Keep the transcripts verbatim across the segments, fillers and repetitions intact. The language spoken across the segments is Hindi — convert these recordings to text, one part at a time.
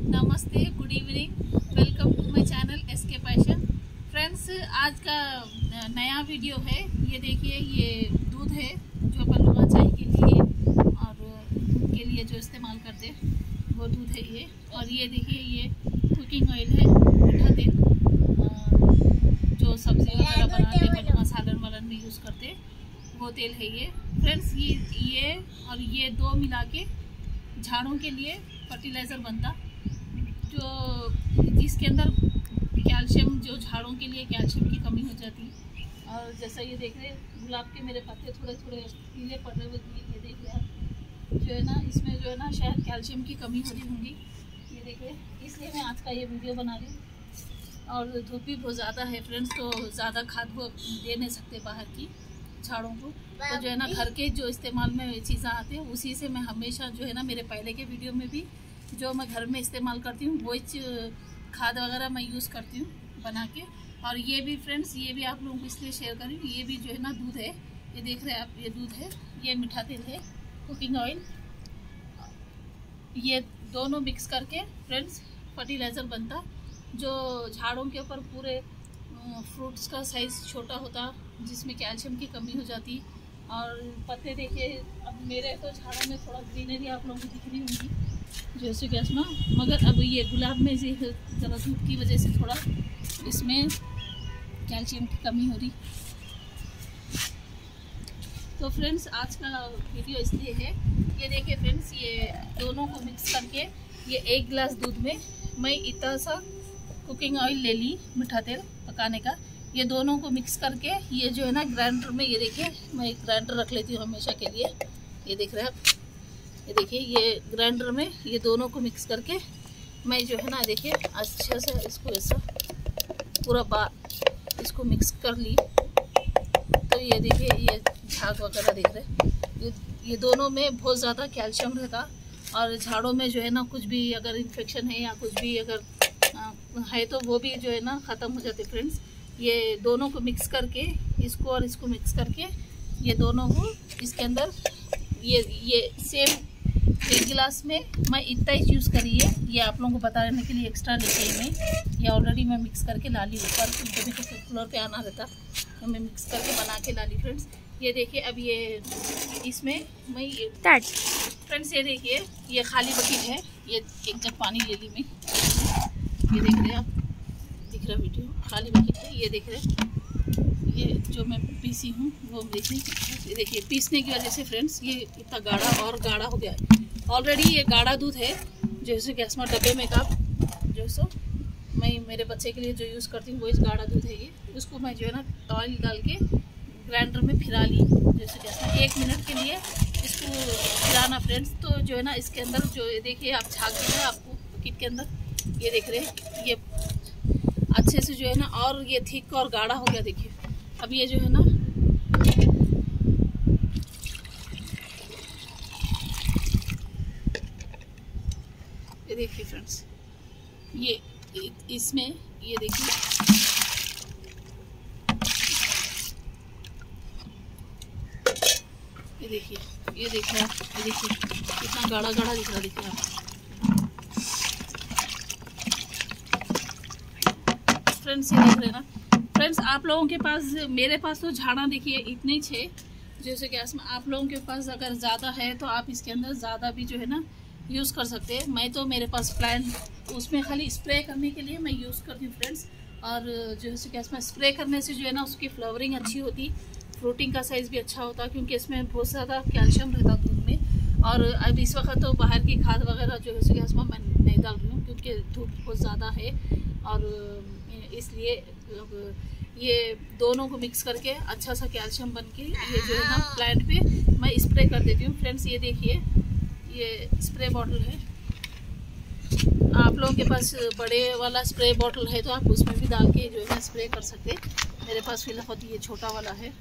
नमस्ते, good evening, welcome to my channel S K passion. Friends, आज का नया वीडियो है। ये देखिए, ये दूध है जो अपन लोग चाय के लिए और दूध के लिए जो इस्तेमाल करते हैं वो दूध है ये। और ये देखिए, ये कुकिंग ऑयल है, मीठा तेल जो सब्जी वगैरह बनाते हैं, मसालन वालन में यूज़ करते वो तेल है ये। फ्रेंड्स, ये ये और ये दो मिला के झाड़ों के लिए फर्टिलाइज़र बनता, जो जिसके अंदर कैल्शियम, जो झाड़ों के लिए कैल्शियम की कमी हो जाती है। और जैसा ये देख रहे हैं, गुलाब के मेरे पत्ते थोड़े थोड़े पीले पड़ रहे हुए, ये देख रहे हैं जो है ना, इसमें जो है ना शायद कैल्शियम की कमी हो रही होंगी, ये देख रहे हैं। इसलिए मैं आज का ये वीडियो बना रही हूँ। और धूप भी बहुत ज़्यादा है फ्रेंड्स, तो ज़्यादा खाद वो दे नहीं सकते बाहर की झाड़ों को, तो जो है ना घर के जो इस्तेमाल में चीज़ें आती हैं उसी से मैं हमेशा जो है ना, मेरे पहले के वीडियो में भी जो मैं घर में इस्तेमाल करती हूँ वही खाद वगैरह मैं यूज़ करती हूँ बना के। और ये भी फ्रेंड्स, ये भी आप लोगों को इसलिए शेयर कर रही हूँ। ये भी जो है ना दूध है, ये देख रहे हैं आप, ये दूध है, ये मीठा तेल है, कुकिंग ऑयल, ये दोनों मिक्स करके फ्रेंड्स फर्टिलाइज़र बनता, जो झाड़ों के ऊपर पूरे फ्रूट्स का साइज़ छोटा होता, जिसमें कैल्शियम की कमी हो जाती। और पत्ते देखिए, अब मेरे तो झाड़ों में थोड़ा ग्रीनरी आप लोगों को दिख रही होंगी जैसे कि इसमें, मगर अब ये गुलाब में से ज़रा धूप की वजह से थोड़ा इसमें कैल्शियम की कमी हो रही। तो फ्रेंड्स, आज का वीडियो इसलिए है, ये देखिए फ्रेंड्स, ये दोनों को मिक्स करके ये एक गिलास दूध में मैं इतना सा कुकिंग ऑयल ले ली, मीठा तेल पकाने का, ये दोनों को मिक्स करके ये जो है ना ग्राइंडर में, ये देखिए मैं एक ग्राइंडर रख लेती हूँ हमेशा के लिए, ये देख रहे हैं आप, ये देखिए ये ग्राइंडर में ये दोनों को मिक्स करके मैं जो है ना, देखिए अच्छे से इसको ऐसा पूरा बार इसको मिक्स कर ली। तो ये देखिए, ये झाग वगैरह देख रहे हैं, ये ये दोनों में बहुत ज़्यादा कैल्शियम रहता। और झाड़ों में जो है ना कुछ भी अगर इन्फेक्शन है या कुछ भी अगर आ, है तो वो भी जो है ना ख़त्म हो जाते फ्रेंड्स। ये दोनों को मिक्स करके, इसको और इसको मिक्स करके ये दोनों को इसके अंदर ये ये सेम एक गिलास में मैं इतना ही यूज़ करी है। ये आप लोगों को बताने के लिए एक्स्ट्रा लेके ही मैं ये ऑलरेडी मैं मिक्स करके ला ली, ऊपर कभी तो फ्लोर पे आना रहता, तो मैं मिक्स करके बना के ला ली फ्रेंड्स। ये देखिए, अब ये इसमें मैं ये फ्रेंड्स, ये देखिए ये खाली बकेट है, ये एक जग पानी ले ली मैं, ये देख रहे हैं आप, दिख रहा वीडियो, खाली बकेट है, ये देख रहे हैं, ये जो मैं पीसी हूँ वो देखिए, ये देखिए पीसने की वजह से फ्रेंड्स ये इतना गाढ़ा और गाढ़ा हो गया है। ऑलरेडी ये गाढ़ा दूध है, जैसे कि इसमें डब्बे में का जो सो मैं मेरे बच्चे के लिए जो यूज़ करती हूँ वो इस गाढ़ा दूध है ये। उसको मैं जो है ना ऑयल डाल के ग्राइंडर में फिरा ली, जैसे कि एक मिनट के लिए इसको फिराना फ्रेंड्स। तो जो है ना इसके अंदर जो ये देखिए आप झाग दिख रहा है आपको बकेट के अंदर, ये देख रहे हैं, ये अच्छे से जो है ना और ये थिक और गाढ़ा हो गया। देखिए अब ये जो है ना, ये देखिए फ्रेंड्स, ये इसमें ये देखिए, ये देखिए, ये देखिए आप, ये देखिए कितना गाढ़ा गाढ़ा दिख रहा है, देखिए आप फ्रेंड्स, ये देख रहे हैं ना फ्रेंड्स। आप लोगों के पास, मेरे पास तो झाड़ा देखिए इतने ही छे, जैसे कि इसमें आप लोगों के पास अगर ज़्यादा है तो आप इसके अंदर ज़्यादा भी जो है ना यूज़ कर सकते हैं। मैं तो मेरे पास प्लांट, उसमें खाली स्प्रे करने के लिए मैं यूज़ करती हूँ फ्रेंड्स। और जैसे कि इसमें स्प्रे करने से जो है ना उसकी फ्लावरिंग अच्छी होती, फ्रूटिंग का साइज़ भी अच्छा होता, क्योंकि इसमें बहुत ज़्यादा कैल्शियम रहता दूध में। और अब इस वक्त तो बाहर की खाद वगैरह जो है कि इसमें मैं नहीं डाल रही हूँ, क्योंकि धूप बहुत ज़्यादा है। और इसलिए ये दोनों को मिक्स करके अच्छा सा कैल्शियम बन के ये जो है ना प्लांट पे मैं स्प्रे कर देती हूँ फ्रेंड्स। ये देखिए, ये स्प्रे बॉटल है, आप लोगों के पास बड़े वाला स्प्रे बॉटल है तो आप उसमें भी डाल के जो है ना स्प्रे कर सकते हैं। मेरे पास फिलहाल ये छोटा वाला है।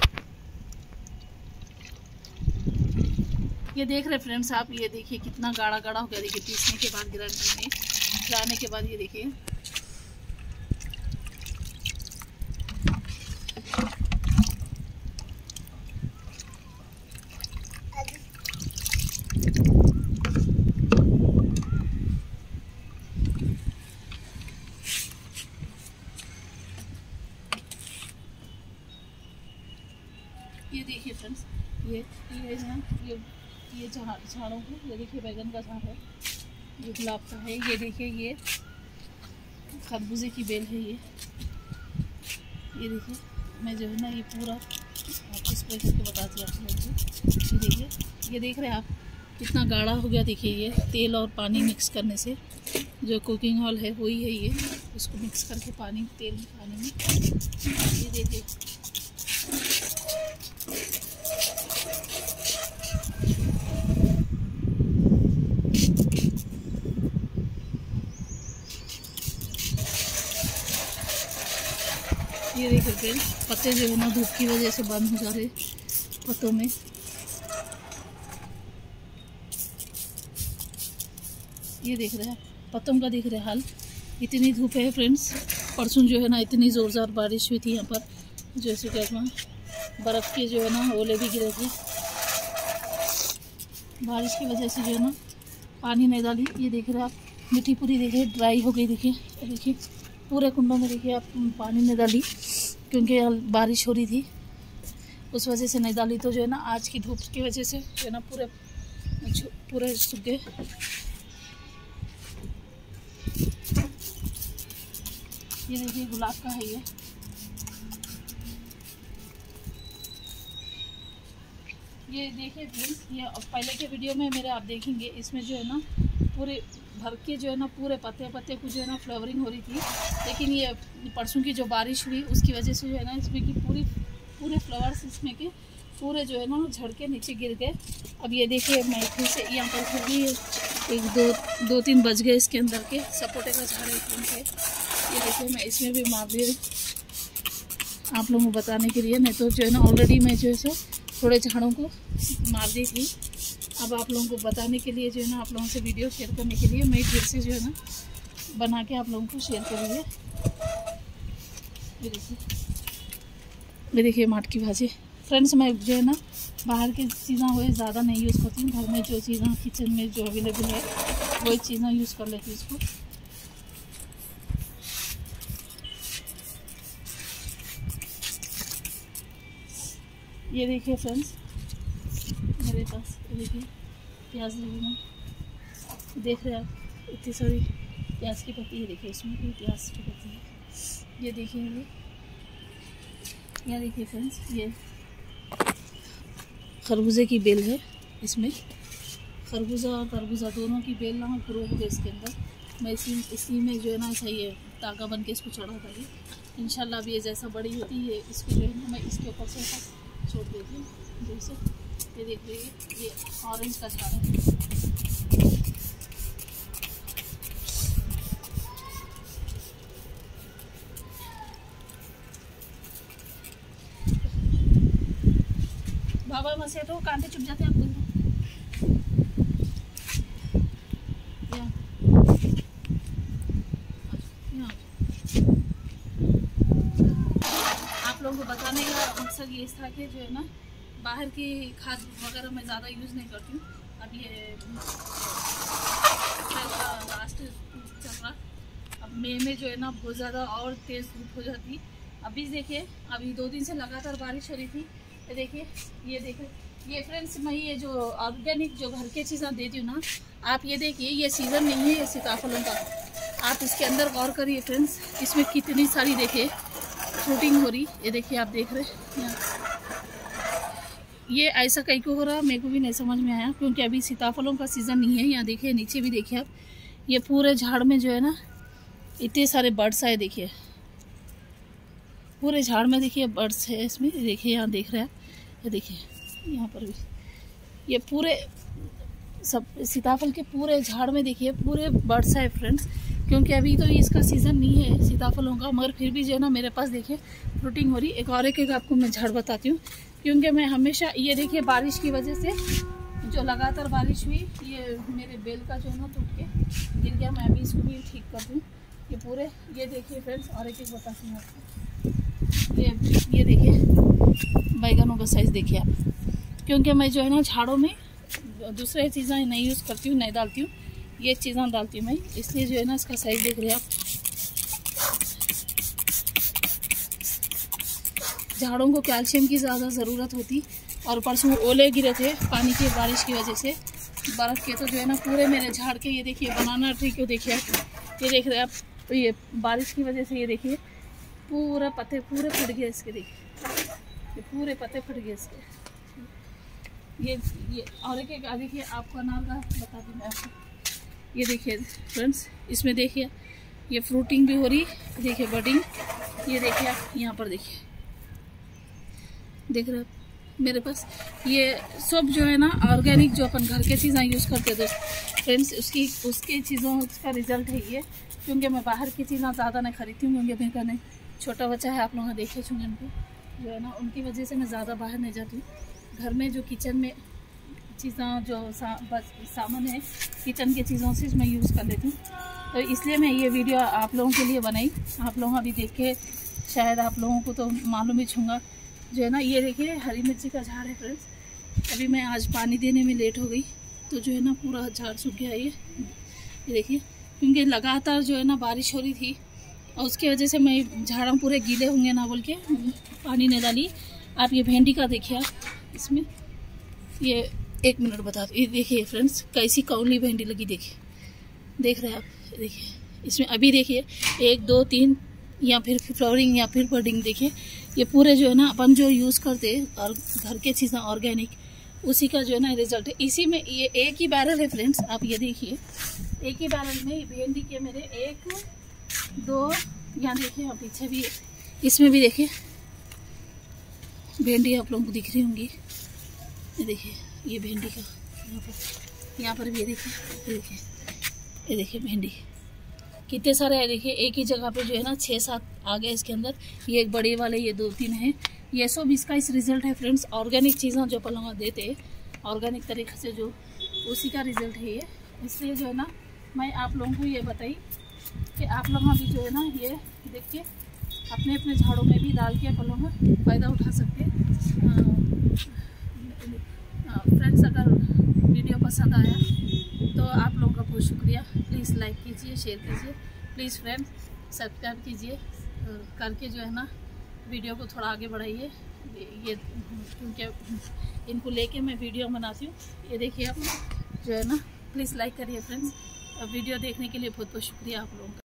ये देख रहे फ्रेंड्स आप, ये देखिए कितना गाढ़ा गाढ़ा हो गया, देखिए पीसने के बाद ग्राइंडर में फिराने के बाद, ये देखिए है ना ये ये झाड़ झाड़ों को, ये देखिए बैगन का झाड़ है, ये गुलाब का है, ये देखिए ये खरबूजे की बेल है, ये ये देखिए मैं जो है ना ये पूरा आपको स्प्रे करके बताती हूँ आप लोगों को। ये देखिए, ये देख रहे हैं आप कितना गाढ़ा हो गया। देखिए ये तेल और पानी मिक्स करने से जो कुकिंग ऑयल है वही है ये, उसको मिक्स करके पानी तेल पानी में, ये देखिए ये देखिए फ्रेंड्स पत्ते जो है ना धूप की वजह से बंद हो जा रहे पत्तों में। ये देख रहे हैं पत्तों का, देख रहे हैं हाल, इतनी धूप है फ्रेंड्स। परसों जो है ना इतनी ज़ोरदार बारिश हुई थी यहाँ पर, जैसे कि बर्फ़ के जो है ना ओले भी गिरे थे। बारिश की वजह से जो है ना पानी नहीं डाली। ये देख रहे हैं आप मिट्टी पूरी देखिए ड्राई हो गई। देखिए देखिए पूरे कुंडों में देखिए आप पानी नहीं डाली क्योंकि बारिश हो रही थी, उस वजह से नहीं डाली। तो जो है ना आज की धूप की वजह से जो है ना पूरे पूरे सूख गए। ये देखिए गुलाब का है ये, ये देखिए फ्रेंड्स, ये पहले के वीडियो में मेरे आप देखेंगे, इसमें जो है ना पूरे भर के जो है ना पूरे पत्ते पत्ते को जो है ना फ्लावरिंग हो रही थी। लेकिन ये परसों की जो बारिश हुई उसकी वजह से जो है ना इसमें की पूरी पूरे फ्लावर्स इसमें के पूरे जो है ना झड़ के नीचे गिर गए। अब ये देखिए मैं फिर से यहाँ पर फिर भी एक दो दो तीन बज गए इसके अंदर के सपोटे का झाड़ है। ये देखिए मैं इसमें भी मार दी आप लोगों को बताने के लिए, नहीं तो जो है ना ऑलरेडी मैं जो है सो थोड़े झाड़ों को मार दी थी। अब आप लोगों को बताने के लिए जो है ना आप लोगों से वीडियो शेयर करने के लिए मैं फिर से जो है ना बना के आप लोगों को शेयर करूँगी। ये देखिए ये देखिए माट की भाजी फ्रेंड्स। मैं जो है ना बाहर की चीज़ें हुए ज़्यादा नहीं यूज़ करती हूँ, घर में जो चीज़ें किचन में जो अवेलेबल है वही चीज़ें यूज़ कर लेती हूँ इसको। ये देखिए फ्रेंड्स मेरे पास ये देखिए प्याज लगी है, देख रहे हैं आप इतनी सारी प्याज की पत्ती है। देखिए इसमें भी प्याज की पत्ती है। ये देखिए ये ये देखिए फ्रेंड्स ये खरबूजे की बेल है, इसमें खरबूजा और तरबूजा दोनों की बेल ना ग्रो हो गए इसके अंदर। मैं इसी इसी में जो है ना ऐसा ये तागा बन के इसको चढ़ा था। इंशाल्लाह अब ये जैसा बड़ी होती है इसको जो है ना मैं इसके ऊपर से ऐसा छोड़ देती हूँ। जैसे ये देख लीजिए ये ऑरेंज का झाड़ है। बाबा मसे तो कांटे चुप जाते हैं आप आप लोगों को बताने का मकसद ये था कि जो है ना बाहर की खाद वगैरह मैं ज़्यादा यूज़ नहीं करती हूँ। अब ये लास्ट चल रहा, अब मई में जो है ना बहुत ज़्यादा और तेज़ धूप हो जाती। अभी देखिए अभी दो दिन से लगातार बारिश हो रही थी। ये देखिए ये देखिए ये फ्रेंड्स मैं ये जो ऑर्गेनिक जो घर की चीज़ें देती हूँ ना, आप ये देखिए ये सीज़न नहीं है ये सीताफलों का। आप इसके अंदर गौर करिए फ्रेंड्स, इसमें कितनी सारी देखिए फ्रूटिंग हो रही। ये देखिए आप देख रहे हैं ये ऐसा कहीं को हो रहा मेरे को भी नहीं समझ में आया, क्योंकि अभी सीताफलों का सीज़न नहीं है। यहाँ देखिए नीचे भी देखिए आप ये पूरे झाड़ में जो है ना इतने सारे बर्ड्स आए। देखिए पूरे झाड़ में देखिए बर्ड्स है इसमें। देखिए यहाँ देख रहे हैं ये देखिए यहाँ पर भी ये पूरे सब सीताफल के पूरे झाड़ में देखिए पूरे बर्ड्स है फ्रेंड्स। क्योंकि अभी तो इसका सीज़न नहीं है सीताफलों का, मगर फिर भी जो है ना मेरे पास देखिए फ्रूटिंग हो रही। एक और एक, एक आपको मैं झाड़ बताती हूँ, क्योंकि मैं हमेशा ये देखिए बारिश की वजह से जो लगातार बारिश हुई ये मेरे बेल का जो है ना टूट के गिर गया। मैं अभी इसको भी ठीक कर दूँ। ये पूरे ये देखिए फ्रेंड्स और एक एक बताती हूँ आपको। ये ये देखिए बैगनों का साइज़ देखिए आप, क्योंकि मैं जो है ना झाड़ों में दूसरे चीज़ें नहीं यूज़ करती हूँ, नहीं डालती हूँ, ये चीज़ें डालती हूँ मैं, इसलिए जो है ना इसका साइज़ देख रहे हैं आप। झाड़ों को कैल्शियम की ज़्यादा ज़रूरत होती और परसों ओले गिरे थे पानी की बारिश की वजह से, बर्फ़ के, तो जो है ना पूरे मेरे झाड़ के, ये देखिए बनाना ट्री को देखिए, ये देख रहे हैं आप, ये बारिश की वजह से ये देखिए पूरा पत्ते पूरे फट गए इसके, देखिए ये पूरे पत्ते फट गए इसके। ये ये और एक एक देखिए आपको अनार का बता दूँ मैं आपको, ये देखिए फ्रेंड्स, इसमें देखिए ये फ्रूटिंग भी हो रही, देखिए बडिंग, ये देखिए आप यहाँ पर देखिए, देख रहे हो मेरे पास ये सब जो है ना ऑर्गेनिक, जो अपन घर के चीज़ें यूज़ करते थे फ्रेंड्स, उसकी उसकी चीज़ों का रिजल्ट है ये। क्योंकि मैं बाहर की चीज़ें ज़्यादा नहीं खरीदती हूँ, क्योंकि मेरे घर छोटा बच्चा है, आप लोगों ने देखे छुंगन को, जो है ना उनकी वजह से मैं ज़्यादा बाहर नहीं जाती हूँ। घर में जो किचन में चीज़ें जो सा, बस सामान है किचन की चीज़ों से मैं यूज़ कर लेती हूँ, तो इसलिए मैं ये वीडियो आप लोगों के लिए बनाई। आप लोग अभी देख के शायद आप लोगों को तो मालूम ही छूँगा, जो है ना ये देखिए हरी मिर्ची का झाड़ है फ्रेंड्स। अभी मैं आज पानी देने में लेट हो गई, तो जो है ना पूरा झाड़ सूख गया ये ये देखिए, क्योंकि लगातार जो है ना बारिश हो रही थी, और उसकी वजह से मैं झाड़ा पूरे गीले होंगे ना बोल के पानी नहीं डाली। आप ये भिंडी का देखिए, आप इसमें ये एक मिनट बता दो, ये देखिए फ्रेंड्स कैसी कौली भिंडी लगी, देखिए देख रहे हैं आप, देखिए इसमें अभी देखिए एक दो तीन या फिर फ्लावरिंग या फिर बडिंग, देखिए ये पूरे जो है ना अपन जो यूज़ करते और घर के चीज़ें ऑर्गेनिक, उसी का जो है ना रिजल्ट है। इसी में ये एक ही बैरल है फ्रेंड्स, आप ये देखिए एक ही बैरल में भिंडी के मेरे एक दो, यहाँ देखिए आप पीछे भी, इसमें भी देखिए भिंडी आप लोगों को दिख रही होंगी, ये देखिए ये भिंडी का यहाँ पर यहाँ पर भी ये देखिए, ये देखिए ये देखिए भिंडी कितने सारे है, देखिए एक ही जगह पे जो है ना छः सात आ गए इसके अंदर, ये एक बड़े वाले, ये दो तीन है, ये सब इसका इस रिजल्ट है फ्रेंड्स। ऑर्गेनिक चीज़ें जो अपन लोग देते हैं ऑर्गेनिक तरीके से, जो उसी का रिजल्ट है ये। इसलिए जो है ना मैं आप लोगों को ये बताई कि आप लोग अभी जो है ना ये देख के अपने अपने झाड़ों में भी डाल के अपन लोग फ़ायदा उठा सकते हैं। फ्रेंड्स अगर वीडियो पसंद आया तो आप लोगों का बहुत शुक्रिया, प्लीज़ लाइक कीजिए, शेयर कीजिए, प्लीज़ फ्रेंड्स सब्सक्राइब कीजिए करके जो है ना वीडियो को थोड़ा आगे बढ़ाइए। ये क्योंकि इनको लेके मैं वीडियो बनाती हूँ, ये देखिए आप जो है ना, प्लीज़ लाइक करिए फ्रेंड्स। वीडियो देखने के लिए बहुत बहुत शुक्रिया आप लोगों का।